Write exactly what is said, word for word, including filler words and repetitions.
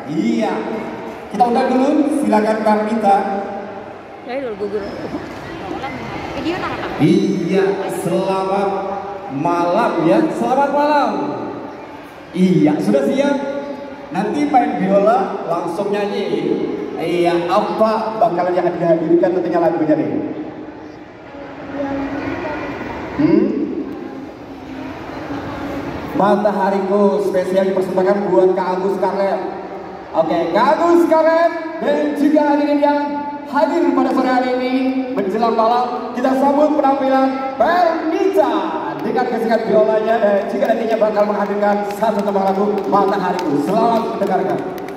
Iya. Kita undang dulu, silakan Bang Mita. Iya, selamat malam ya. Selamat malam. Iya, sudah siap? Nanti main biola, langsung nyanyi. Iya, apa bakalan yang dihadirkan tentunya lagunya nih? Hmm? Matahariku spesial dipersembahkan buat Kak Agus Scarlett. Oke, Kak Agus Scarlett dan juga hadirin yang hadir pada sore hari ini menjelang malam, kita sambut penampilan Pernita dengan gesekan biolanya dan juga nantinya bakal menghadirkan satu tembang lagu Matahariku. Selamat mendengarkan.